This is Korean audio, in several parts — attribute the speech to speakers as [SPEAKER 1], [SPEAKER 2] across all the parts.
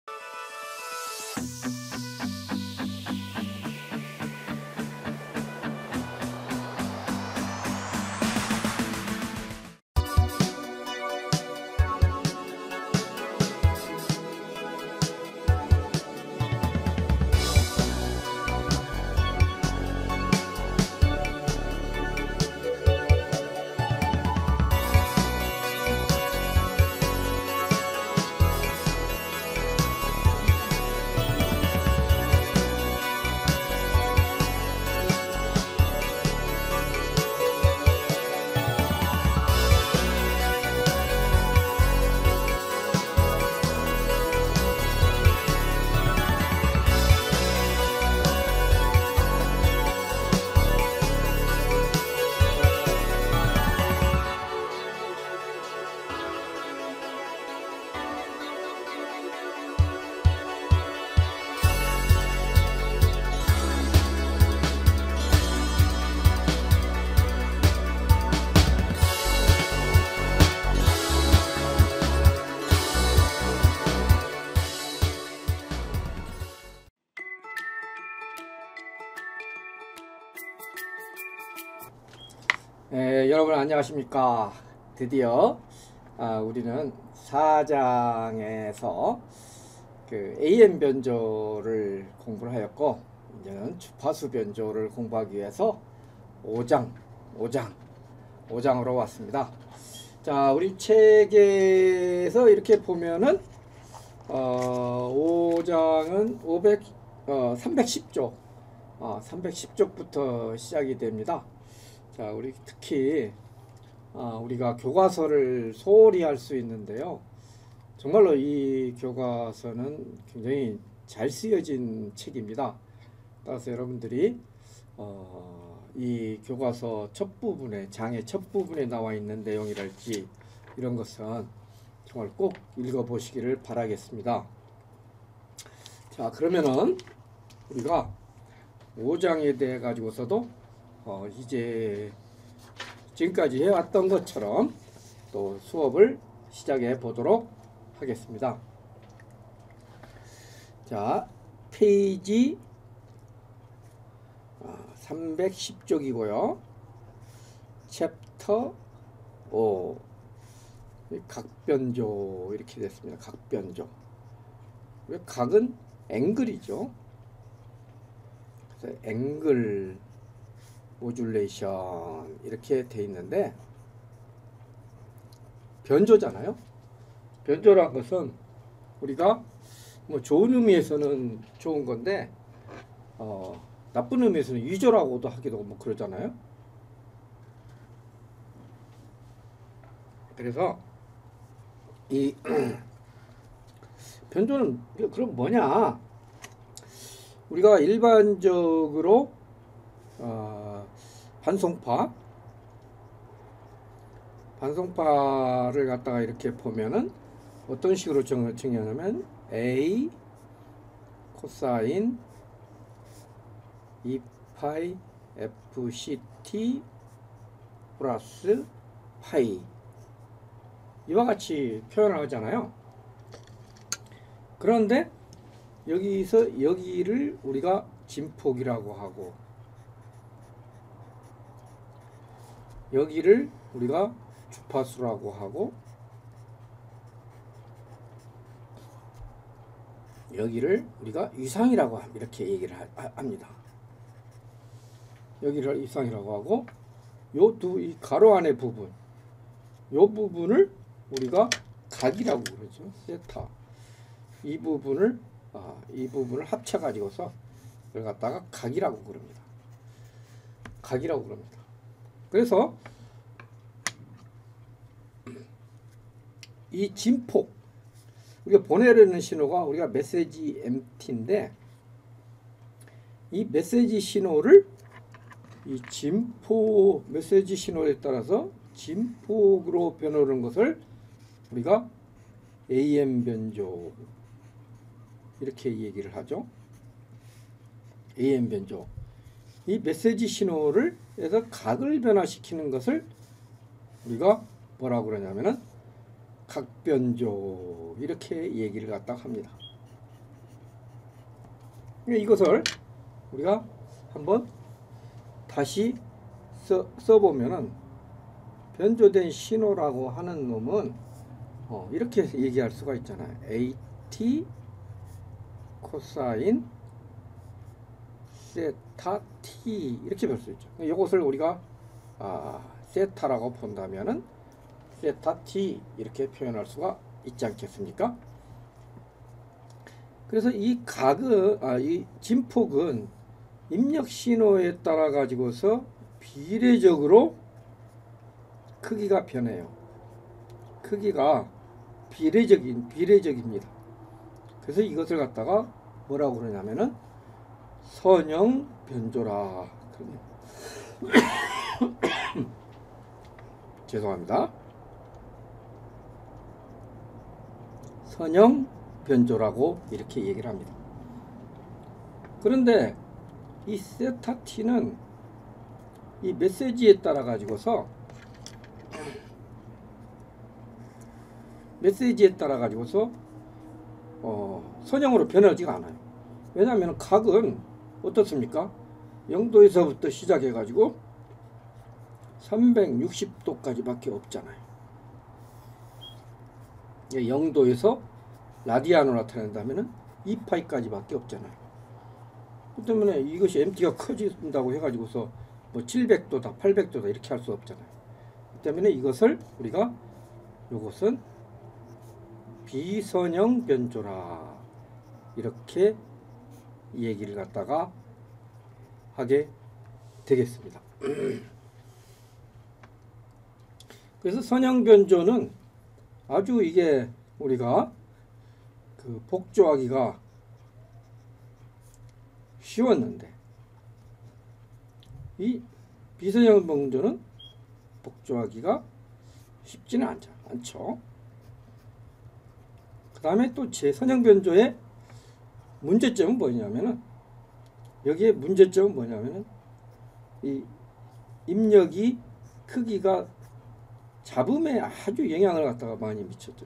[SPEAKER 1] 여러분 안녕하십니까. 드디어 우리는 4장에서 그 AM 변조를 공부를 하였고, 이제는 주파수 변조를 공부하기 위해서 5장으로 왔습니다. 자, 우리 책에서 이렇게 보면은 5장은 310쪽 310쪽부터 시작이 됩니다. 자, 우리 특히 우리가 교과서를 소홀히 할 수 있는데요. 정말로 이 교과서는 굉장히 잘 쓰여진 책입니다. 따라서 여러분들이 이 교과서 첫 부분에, 장의 첫 부분에 나와 있는 내용이랄지 이런 것은 정말 꼭 읽어보시기를 바라겠습니다. 자, 그러면은 우리가 5장에 대해 가지고서도 이제 지금까지 해왔던 것처럼 또 수업을 시작해 보도록 하겠습니다. 자, 페이지 310쪽이고요. 챕터 5 각변조 이렇게 됐습니다. 각변조. 각은 앵글이죠. 그래서 앵글 모듈레이션 이렇게 돼 있는데, 변조잖아요. 변조란 것은 우리가 뭐 좋은 의미에서는 좋은 건데 나쁜 의미에서는 위조라고도 하기도 뭐 그러잖아요. 그래서 이 변조는 그럼 뭐냐? 우리가 일반적으로 반송파를 갖다가 이렇게 보면은 어떤 식으로 정의하냐면 A 코사인 2파이 FCT 플러스 파이 이와 같이 표현을 하잖아요. 그런데 여기서 여기를 우리가 진폭이라고 하고, 여기를 우리가 주파수라고 하고, 여기를 우리가 위상이라고 이렇게 얘기를 합니다. 여기를 위상이라고 하고, 이 가로 안의 부분, 요 부분을 우리가 각이라고 그러죠. 세타. 이 부분을 합쳐 가지고서 이걸 갖다가 각이라고 그럽니다. 각이라고 그럽니다. 그래서 이 진폭, 우리가 보내려는 신호가 우리가 메시지 MT인데, 이 메시지 신호를 이 진폭 메시지 신호에 따라서 진폭으로 변하는 것을 우리가 AM 변조 이렇게 얘기를 하죠. AM 변조. 이 메시지 신호를 해서 각을 변화시키는 것을 우리가 뭐라고 그러냐면은 각변조 이렇게 얘기를 갖다 합니다. 이것을 우리가 한번 다시 써보면은 변조된 신호라고 하는 놈은 이렇게 얘기할 수가 있잖아요. AT 코사인 세타 T 이렇게 볼 수 있죠. 이것을 우리가 세타라고 본다면은 세타 T 이렇게 표현할 수가 있지 않겠습니까? 그래서 이 각은 이 진폭은 입력 신호에 따라 가지고서 비례적으로 크기가 변해요. 크기가 비례적입니다. 그래서 이것을 갖다가 뭐라고 그러냐면은 선형 변조라. 죄송합니다. 선형 변조라고 이렇게 얘기를 합니다. 그런데 이 세타 T는 이 메시지에 따라 가지고서 선형으로 변하지가 않아요. 왜냐하면 각은 어떻습니까? 0도에서부터 시작해 가지고 360도까지 밖에 없잖아요. 0도에서 라디안으로 나타낸다면 2파이까지 밖에 없잖아요. 그 때문에 이것이 MT가 커진다고 해가지고서 뭐 700도다 800도다 이렇게 할 수 없잖아요. 그 때문에 이것을 우리가 요것은 비선형 변조라 이렇게 얘기를 갖다가 하게 되겠습니다. 그래서 선형 변조는 아주 이게 우리가 그 복조하기가 쉬웠는데 이 비선형 변조는 복조하기가 쉽지는 않죠. 그 다음에 또 제선형 변조의 문제점은 뭐냐면은 여기에 문제점은 뭐냐면은 이 입력이 크기가 잡음에 아주 영향을 갖다가 많이 미쳤죠.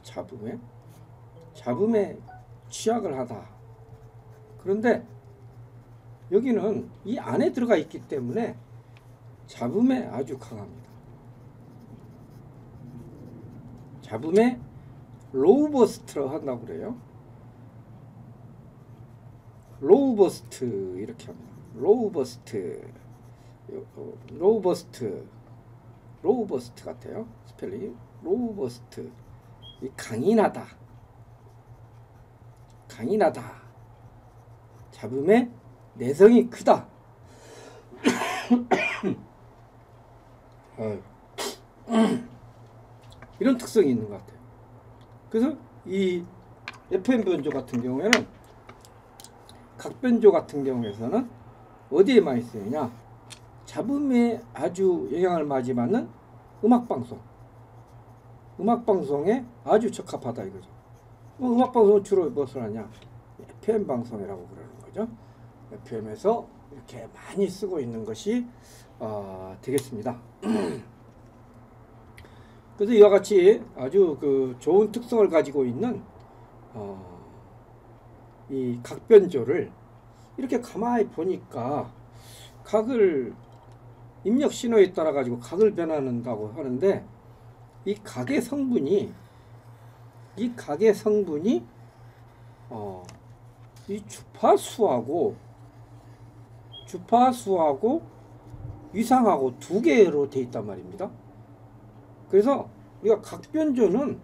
[SPEAKER 1] 잡음에 취약을 하다. 그런데 여기는 이 안에 들어가 있기 때문에 잡음에 아주 강합니다. 잡음에 로우 버스트라고 한다고 그래요. 로우 버스트 이렇게 합니다. 로우 버스트 같아요. 스펠링이 로우 버스트. 이 강인하다. 잡음의 내성이 크다. 이런 특성이 있는 것 같아요. 그래서 이 FM 변조 같은 경우에는 각변조 같은 경우에서는 어디에 많이 쓰느냐? 잡음에 아주 영향을 많이 받는 음악방송에 아주 적합하다 이거죠. 음악방송은 주로 무엇을 하냐? FM 방송이라고 그러는 거죠. FM에서 이렇게 많이 쓰고 있는 것이 되겠습니다. 그래서 이와 같이 아주 그 좋은 특성을 가지고 있는 이 각변조를 이렇게 가만히 보니까 각을 입력 신호에 따라 가지고 각을 변환한다고 하는데 이 각의 성분이 이 주파수하고 위상하고 두 개로 되어 있단 말입니다. 그래서 우리가 각변조는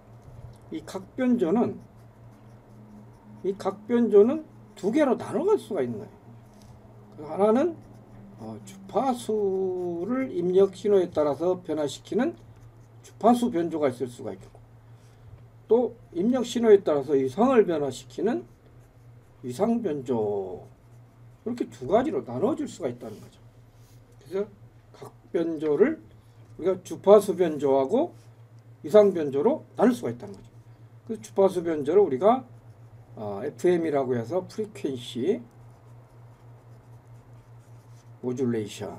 [SPEAKER 1] 두 개로 나눠갈 수가 있는 거예요. 하나는 주파수를 입력 신호에 따라서 변화시키는 주파수 변조가 있을 수가 있고, 또 입력 신호에 따라서 위상을 변화시키는 위상 변조, 이렇게 두 가지로 나눠질 수가 있다는 거죠. 그래서 각 변조를 우리가 주파수 변조하고 위상 변조로 나눌 수가 있다는 거죠. 그래서 주파수 변조를 우리가 FM이라고 해서 프리퀀시 모듈레이션,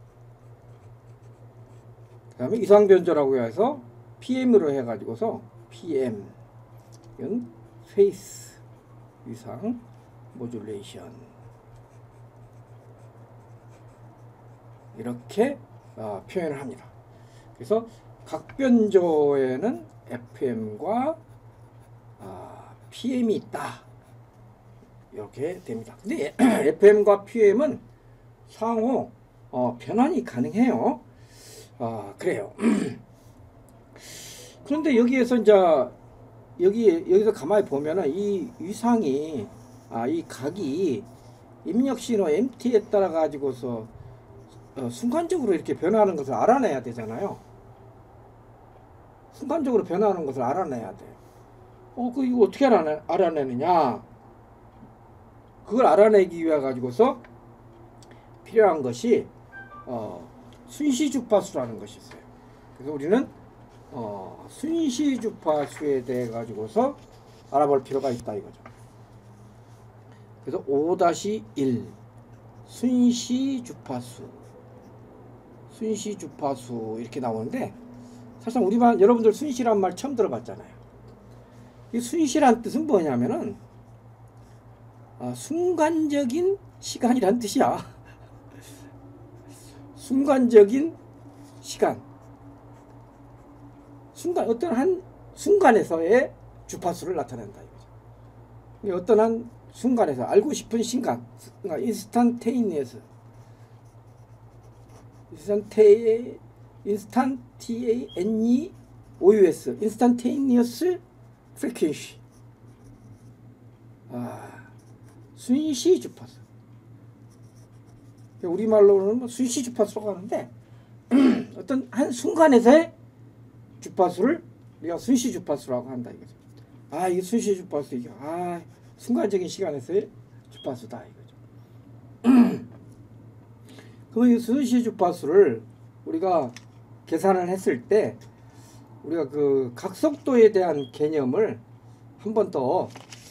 [SPEAKER 1] 그 다음에 위상 변조라고 해서 PM으로 해가지고서 PM 이건 페이스 위상 모듈레이션 이렇게 표현을 합니다. 그래서 각 변조에는 FM과 PM이 있다 이렇게 됩니다. 근데 FM과 PM은 상호 변환이 가능해요. 그래요. 그런데 여기에서 이제 여기서 가만히 보면은 이 위상이 이 각이 입력 신호 MT에 따라 가지고서 순간적으로 이렇게 변화하는 것을 알아내야 되잖아요. 순간적으로 변화하는 것을 알아내야 돼. 이거 어떻게 알아내느냐? 그걸 알아내기 위해 가지고서 필요한 것이 순시 주파수라는 것이 있어요. 그래서 우리는 순시 주파수에 대해 가지고서 알아볼 필요가 있다 이거죠. 그래서 5-1 순시 주파수 이렇게 나오는데 사실상 우리만 여러분들 순시란 말 처음 들어봤잖아요. 이 순시란 뜻은 뭐냐면은 순간적인 시간이란 뜻이야. 순간적인 시간. 어떤 한 순간에서의 주파수를 나타낸다 이거죠. 어떤 한 순간에서 알고 싶은 시간, 그러니까 인스탄테이니어스, 인스탄테이니어스 프리퀀시. 순시 주파수. 우리말로는 순시 주파수라고 하는데 어떤 한 순간에서의 주파수를 우리가 순시 주파수라고 한다 이거죠. 이게 순시 주파수 이게 순간적인 시간에서의 주파수다 이거죠. 그러면 이 순시 주파수를 우리가 계산을 했을 때 우리가 그 각속도에 대한 개념을 한 번 더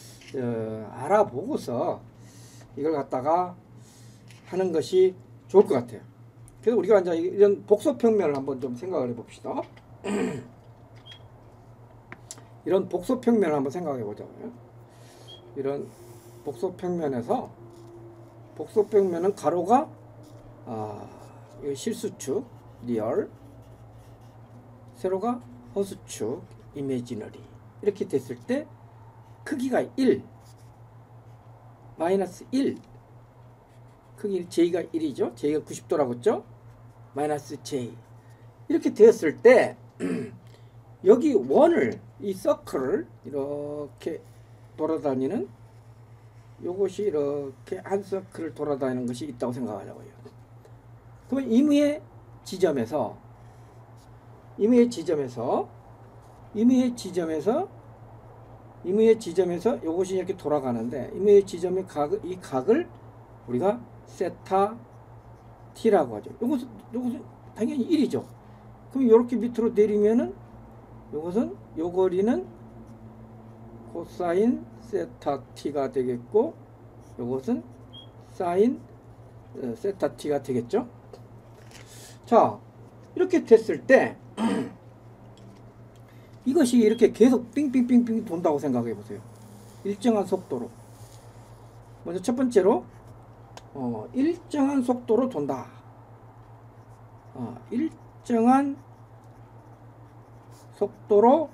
[SPEAKER 1] 알아보고서 이걸 갖다가 하는 것이 좋을 것 같아요. 그래서 우리가 이제 이런 복소평면을 한번 좀 생각을 해봅시다. 이런 복소평면을 한번 생각해 보자고요. 이런 복소평면에서 복소평면은 가로가 실수축 리얼, 세로가 허수축 이미지너리 이렇게 됐을 때 크기가 1 마이너스 1 크기 J가 1이죠. J가 90도라고 했죠. 마이너스 J 이렇게 되었을 때 여기 원을 이 서클을 이렇게 돌아다니는 요것이 이렇게 한 서클을 돌아다니는 것이 있다고 생각하자고요. 그러면 임의의 지점에서 요것이 이렇게 돌아가는데 임의의 지점의 이 각을 우리가 세타 t라고 하죠. 요것은 당연히 1이죠. 그럼 이렇게 밑으로 내리면은 요 거리는 코사인 세타 t가 되겠고 요것은 사인 세타 t가 되겠죠. 자, 이렇게 됐을 때 이것이 이렇게 계속 빙빙빙빙 돈다고 생각해 보세요. 일정한 속도로. 먼저 첫 번째로 일정한 속도로 돈다. 일정한 속도로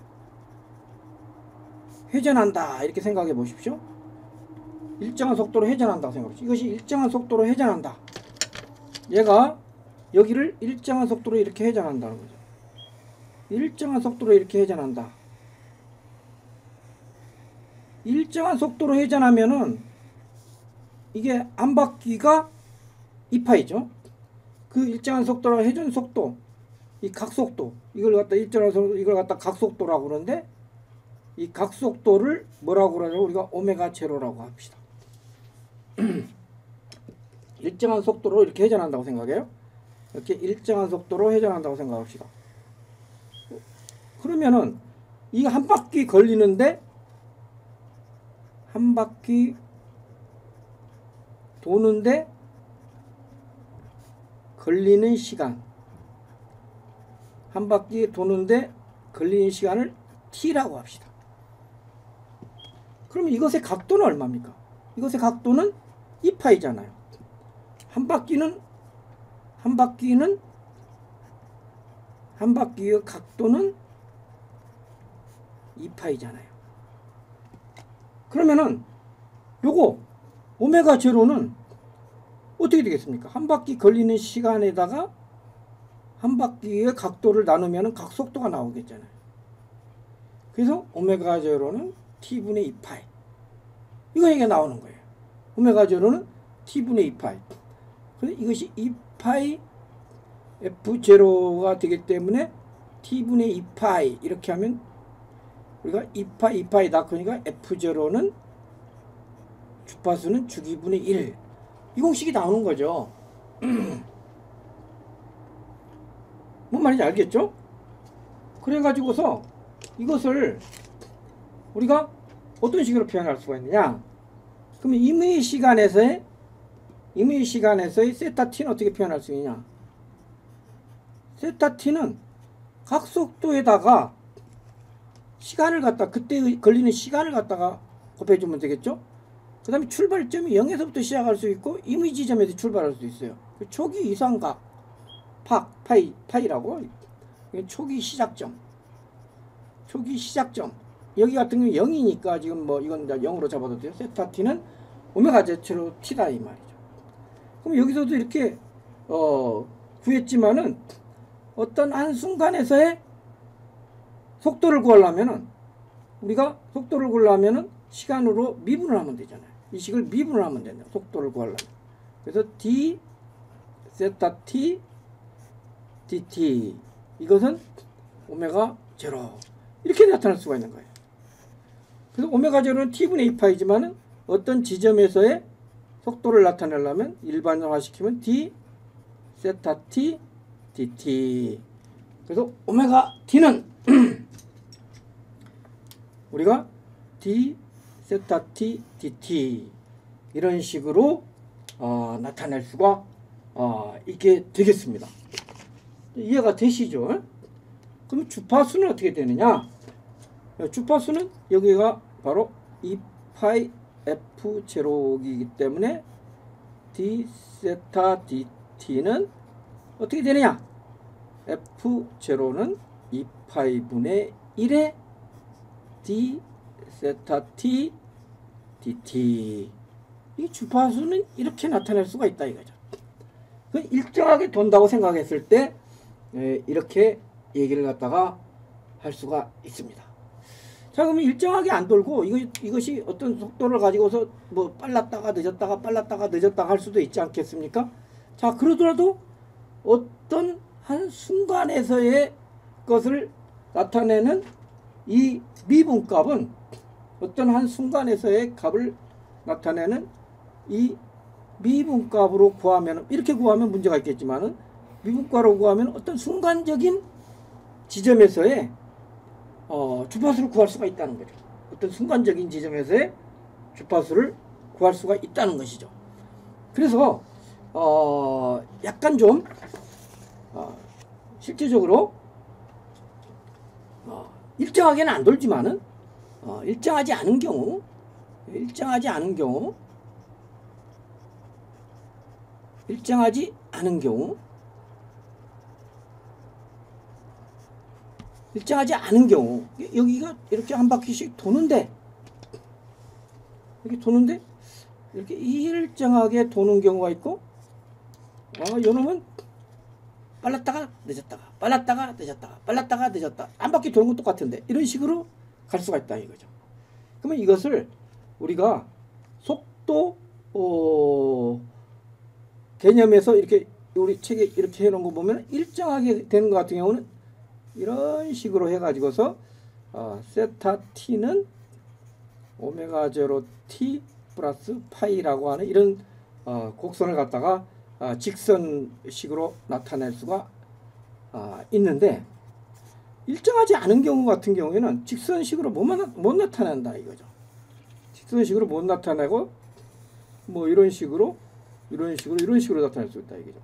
[SPEAKER 1] 회전한다. 이렇게 생각해 보십시오. 일정한 속도로 회전한다고 생각해 보십시오. 이것이 일정한 속도로 회전한다. 얘가 여기를 일정한 속도로 이렇게 회전한다는 거죠. 일정한 속도로 이렇게 회전한다. 일정한 속도로 회전하면은 이게 안 바퀴가 2파이죠. 그 일정한 속도로 회전 속도, 이 각속도, 이걸 갖다 일정한 속도, 이걸 갖다 각속도라고 그러는데 이 각속도를 뭐라고 그러냐면 우리가 오메가 제로라고 합시다. 일정한 속도로 이렇게 회전한다고 생각해요. 이렇게 일정한 속도로 회전한다고 생각합시다. 그러면은 이거 한 바퀴 걸리는데 한 바퀴 도는데 걸리는 시간, 한 바퀴 도는데 걸리는 시간을 t라고 합시다. 그럼 이것의 각도는 얼마입니까? 이것의 각도는 2파이잖아요. 한 바퀴의 각도는 2파이잖아요. 그러면은 요거 오메가 제로는 어떻게 되겠습니까? 한 바퀴 걸리는 시간에다가 한 바퀴의 각도를 나누면 각속도가 나오겠잖아요. 그래서 오메가 제로는 t분의 2파이. 이게 나오는 거예요. 오메가 제로는 t분의 2파이. 그래서 이것이 2파이 f0가 되기 때문에 t분의 2파이 이렇게 하면 우리가 2파이 낳으니까 f0는 주파수는 주기분의 1. 이 공식이 나오는 거죠. 뭔 말인지 알겠죠? 그래가지고서 이것을 우리가 어떤 식으로 표현할 수가 있느냐? 그러면 임의 시간에서의 세타 t는 어떻게 표현할 수 있냐? 세타 t는 각속도에다가 시간을 갖다 그때 걸리는 시간을 갖다가 곱해주면 되겠죠? 그 다음에 출발점이 0에서부터 시작할 수 있고 임의 지점에서 출발할 수도 있어요. 초기 이상각 파이라고 초기 시작점 여기 같은 경우 0이니까 지금 뭐 이건 0으로 잡아도 돼요. 세타 t는 오메가 제로 t다 이 말이죠. 그럼 여기서도 이렇게 구했지만은 어떤 한 순간에서의 속도를 구하려면은 우리가 속도를 구하려면은 시간으로 미분을 하면 되잖아요. 이 식을 미분을 하면 된다. 속도를 구하려면. 그래서 d 세타 t dt 이것은 오메가 제로 이렇게 나타날 수가 있는 거예요. 그래서 오메가 제로는 t분의 2파이지만은 어떤 지점에서의 속도를 나타내려면 일반화시키면 d 세타 t dt. 그래서 오메가 t는 우리가 d 세타 t dt 이런 식으로 나타낼 수가 있게 되겠습니다. 이해가 되시죠? 그럼 주파수는 어떻게 되느냐? 주파수는 여기가 바로 2파이 f0이기 때문에 d 세타 dt는 어떻게 되느냐? f0는 2파이분의 1의 d 세타 t dt. 이 주파수는 이렇게 나타낼 수가 있다 이거죠. 일정하게 돈다고 생각했을 때 이렇게 얘기를 갖다가 할 수가 있습니다. 자, 그러면 일정하게 안 돌고 이것이 어떤 속도를 가지고서 뭐 빨랐다가 늦었다가 할 수도 있지 않겠습니까? 자, 그러더라도 어떤 한 순간에서의 것을 나타내는 이 미분값은 어떤 한 순간에서의 값을 나타내는 이 미분값으로 구하면 이렇게 구하면 문제가 있겠지만은 미분값으로 구하면 어떤 순간적인 지점에서의 주파수를 구할 수가 있다는 거죠. 어떤 순간적인 지점에서의 주파수를 구할 수가 있다는 것이죠. 그래서 약간 좀 실제적으로 일정하게는 안 돌지만은 일정하지 않은 경우 일정하지 않은 경우 여기가 이렇게 한 바퀴씩 도는데 이렇게 일정하게 도는 경우가 있고 요놈은 빨랐다가 늦었다 한 바퀴 도는 건 똑같은데 이런 식으로 갈 수가 있다 이거죠. 그러면 이것을 우리가 속도 개념에서 이렇게 우리 책에 이렇게 해놓은 거 보면 일정하게 되는 것 같은 경우는 이런 식으로 해가지고서 세타 t는 오메가 제로 t 플러스 파이라고 하는 이런 곡선을 갖다가 직선식으로 나타낼 수가 있는데 일정하지 않은 경우 같은 경우에는 직선식으로 못 나타낸다 이거죠. 직선식으로 못 나타내고 뭐 이런 식으로 나타낼 수 있다 이거죠.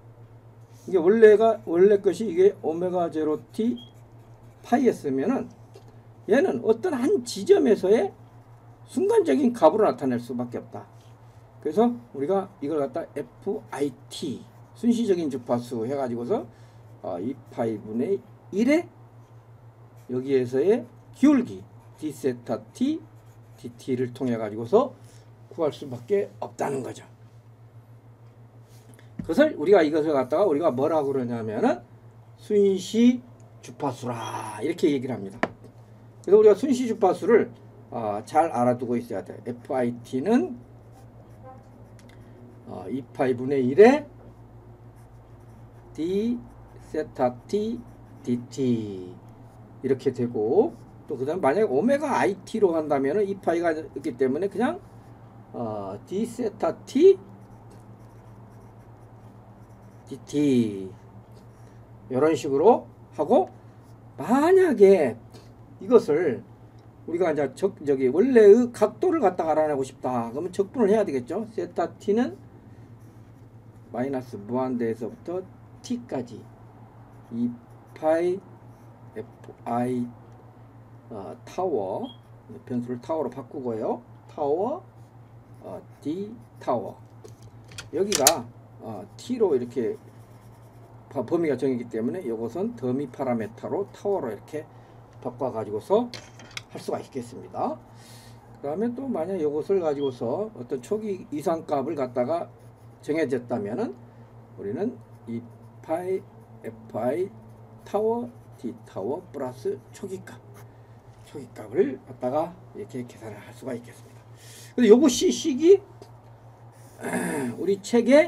[SPEAKER 1] 이게 원래 것이 이게 오메가 제로 t 파이였으면은 얘는 어떤 한 지점에서의 순간적인 값으로 나타낼 수밖에 없다. 그래서 우리가 이걸 갖다 FIT 순시적인 주파수 해가지고서 2파이분의 1의 여기에서의 기울기 d세타 t dt를 통해 가지고서 구할 수밖에 없다는 거죠. 그것을 우리가 이것을 갖다가 우리가 뭐라고 그러냐면은 순시 주파수라 이렇게 얘기를 합니다. 그래서 우리가 순시 주파수를 잘 알아두고 있어야 돼요. FIT는 2파이분의 1의 d 세타 t dt 이렇게 되고, 또 그 다음 만약에 오메가 IT로 한다면은 2파이가 있기 때문에 그냥 d 세타 t dt 이런 식으로 하고, 만약에 이것을 우리가 이제 저기 원래의 각도를 갖다가 알아내고 싶다 그러면 적분을 해야 되겠죠. 세타 t는 마이너스 무한대에서부터 t까지 2파이 fi 타워, 변수를 타워로 바꾸고요. 타워 d 타워, 여기가 t로 이렇게 범위가 정했기 때문에 이것은 더미 파라메타로 타워로 이렇게 바꿔 가지고서 할 수가 있겠습니다. 그 다음에 또 만약 이것을 가지고서 어떤 초기 이상값을 갖다가 정해졌다면은 우리는 2파이 fi 타워 d 타워 플러스 초기값을 갖다가 이렇게 계산을 할 수가 있겠습니다. 그래서 요것이 식이 우리 책에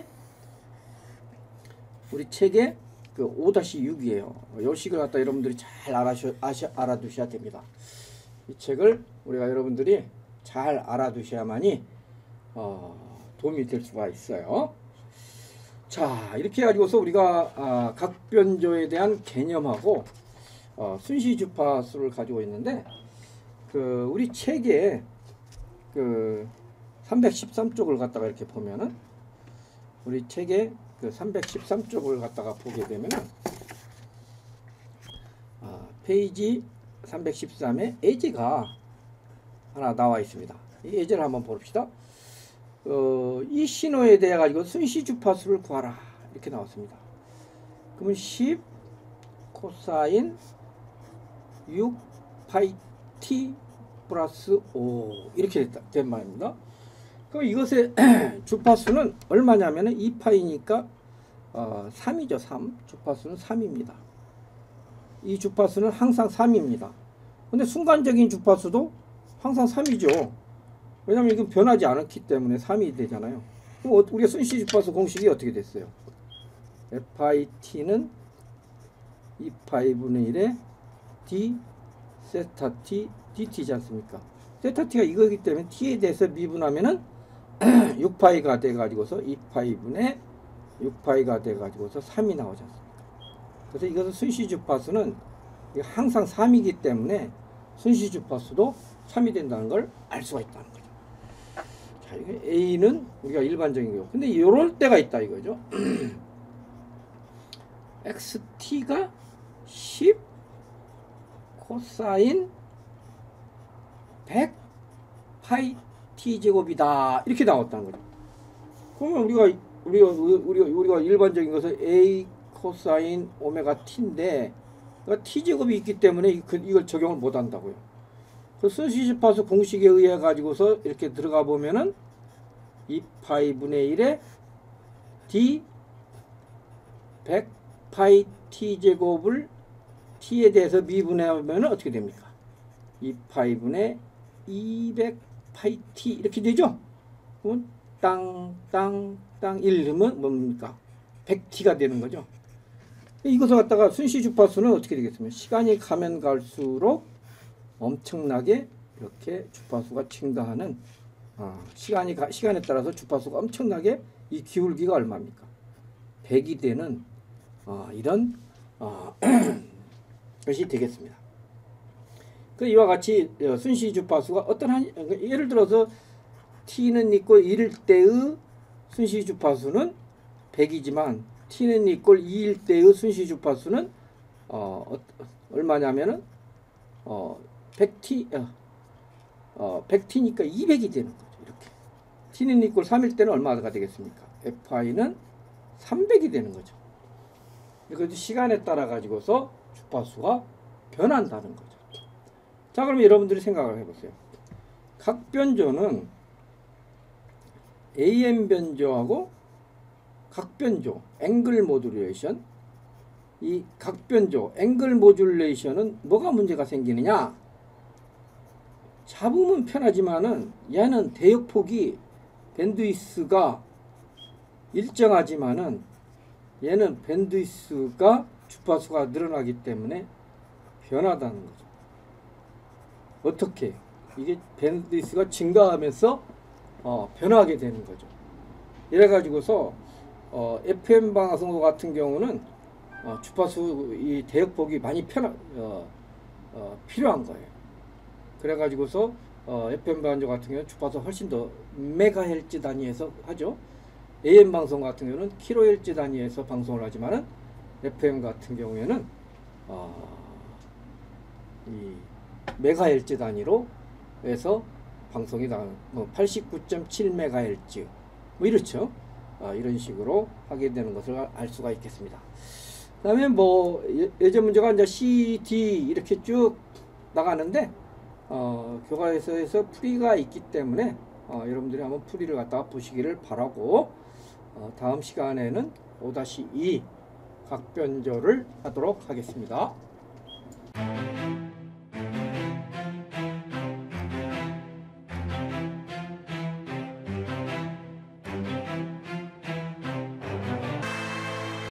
[SPEAKER 1] 그 5-6이에요. 요 식을 갖다 여러분들이 잘 알아두셔야 됩니다. 이 책을 우리가 여러분들이 잘 알아두셔야만이 도움이 될 수가 있어요. 자, 이렇게 해가지고서 우리가 각변조에 대한 개념하고 순시 주파수를 가지고 있는데, 그 우리 책에 그 313쪽을 갖다가 이렇게 보면은, 우리 책에 그 313쪽을 갖다가 보게 되면은 페이지 313에 예제가 하나 나와 있습니다. 이 예제를 한번 봅시다. 이 신호에 대해 가지고 순시 주파수를 구하라 이렇게 나왔습니다. 그러면 10 코사인 6 파이 t 플러스 5 이렇게 된 말입니다. 그럼 이것의 주파수는 얼마냐면은 2파이니까 3이죠. 3. 주파수는 3입니다. 이 주파수는 항상 3입니다. 근데 순간적인 주파수도 항상 3이죠. 왜냐면 이건 변하지 않았기 때문에 3이 되잖아요. 그럼 우리가 순시 주파수 공식이 어떻게 됐어요? FIT는 2파이분의 1의 D 세타 T DT지 않습니까? 세타 T가 이거기 때문에 T에 대해서 미분하면은 6파이가 돼가지고서 2파이분의 6파이가 돼가지고서 3이 나오지 않습니까? 그래서 이것은 순시 주파수는 항상 3이기 때문에 순시 주파수도 3이 된다는 걸 알 수가 있다는 거죠. 자, 이게 A는 우리가 일반적인 거고, 근데 이럴 때가 있다 이거죠. XT가 10 코사인 100 파이 t 제곱이다 이렇게 나왔다는 거죠. 그러면 우리가 일반적인 것은 A 코사인 오메가 t인데 t 제곱이 있기 때문에 이걸 적용을 못 한다고요. 그 순시 주파수 공식에 의해 가지고서 이렇게 들어가 보면은 2파이분의 1에 d 100 파이 t 제곱을 t에 대해서 미분하면 어떻게 됩니까? 2파이분의 200 파이 t 이렇게 되죠? 그러면 땅 1 넣으면 뭡니까? 100t가 되는 거죠. 이것을 갖다가 순시 주파수는 어떻게 되겠습니까? 시간이 가면 갈수록 엄청나게 이렇게 주파수가 증가하는, 시간에 따라서 주파수가 엄청나게 이 기울기가 얼마입니까? 100이 되는 이런 것이 되겠습니다. 이와 같이 순시 주파수가 어떤 예를 들어서 t는 있고 1일 때의 순시 주파수는 100이지만 t는 있고 2일 때의 순시 주파수는 얼마냐면은 100t니까 200이 되는 거죠. 이렇게. t는 이꼴 3일 때는 얼마가 되겠습니까? fi는 300이 되는 거죠. 이것도 시간에 따라 가지고서 주파수가 변한다는 거죠. 자, 그럼 여러분들이 생각을 해보세요. 각 변조는 AM 변조하고 각 변조, 앵글 모듈레이션, 이 각 변조, 앵글 모듈레이션은 뭐가 문제가 생기느냐? 잡으면 편하지만은 얘는 대역폭이 밴드위스가 일정하지만은 얘는 밴드위스가 주파수가 늘어나기 때문에 변하다는 거죠. 어떻게? 이게 밴드위스가 증가하면서 변하게 되는 거죠. 이래 가지고서 FM 방송 같은 경우는 주파수 이 대역폭이 많이 필요한 거예요. 그래 가지고서 FM 방송 같은 경우는 주파수 훨씬 더 메가헬츠 단위에서 하죠. AM 방송 같은 경우는 킬로헬츠 단위에서 방송을 하지만은 FM 같은 경우에는 이 메가헬츠 단위로 해서 방송이 나가는 89.7메가헬츠 뭐 이렇죠. 이런 식으로 하게 되는 것을 알 수가 있겠습니다. 그 다음에 뭐 예제 문제가 이제 C, D 이렇게 쭉 나가는데 교과서에서 풀이가 있기 때문에 여러분들이 한번 풀이를 갖다가 보시기를 바라고 다음 시간에는 5-2 각변조를 하도록 하겠습니다.